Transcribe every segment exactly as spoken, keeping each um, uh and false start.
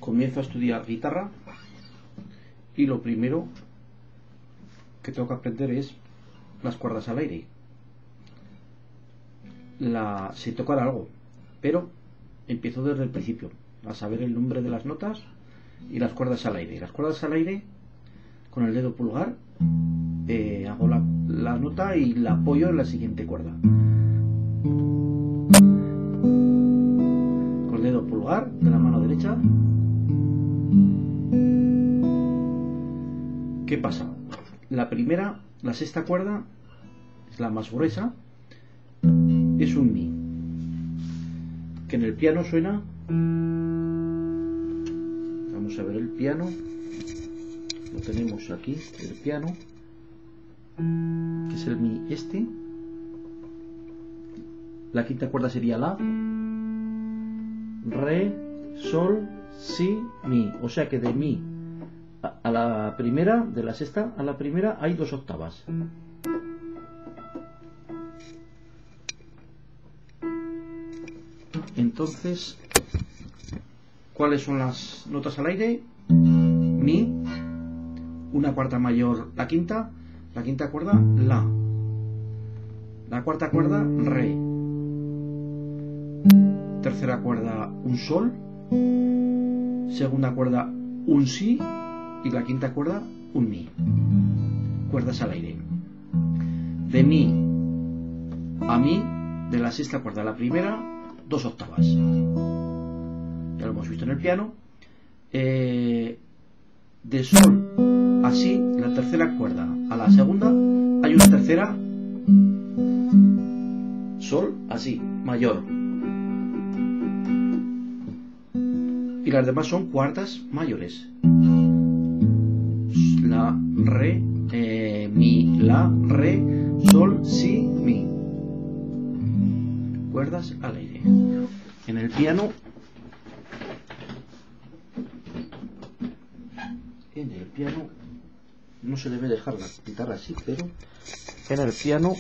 comienzo a estudiar guitarra y lo primero que tengo que aprender es las cuerdas al aire. La, sé tocar algo, pero empiezo desde el principio a saber el nombre de las notas y las cuerdas al aire. Las cuerdas al aire, con el dedo pulgar eh, hago la, la nota y la apoyo en la siguiente cuerda. Con el dedo pulgar de la mano derecha. ¿Qué pasa? La primera, la sexta cuerda, es la más gruesa, es un mi, que en el piano suena. Vamos a ver el piano, lo tenemos aquí, el piano, que es el mi este. La quinta cuerda sería la, re, sol, si, mi, o sea que de mi a la primera, de la sexta a la primera hay dos octavas. Entonces, ¿cuáles son las notas al aire? Mi, una cuarta mayor, la quinta, la quinta cuerda, la, la cuarta cuerda, re, tercera cuerda, un sol, segunda cuerda, un si, y la quinta cuerda, un mi. Cuerdas al aire. De mi a mi, de la sexta cuerda a la primera, dos octavas. Ya lo hemos visto en el piano. Eh, de sol a si, la tercera cuerda a la segunda, hay una tercera, sol a si, mayor. Y las demás son cuartas mayores. La, re, eh, mi, la, re, sol, si, mi. Cuerdas al aire. En el piano, en el piano no se debe dejar la guitarra así, pero en el piano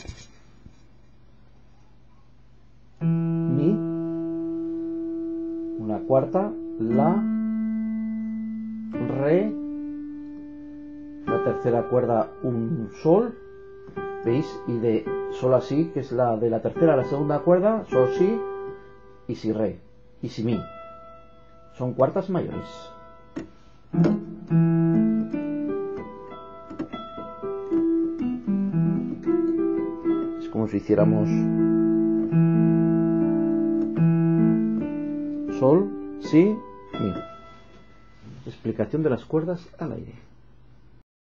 mi, una cuarta, la, re, la tercera cuerda, un sol, ¿veis? Y de sol a si, que es la de la tercera a la segunda cuerda, sol, si, y si, re, y si, mi. Son cuartas mayores. Es como si hiciéramos sol, si, mi. Explicación de las cuerdas al aire.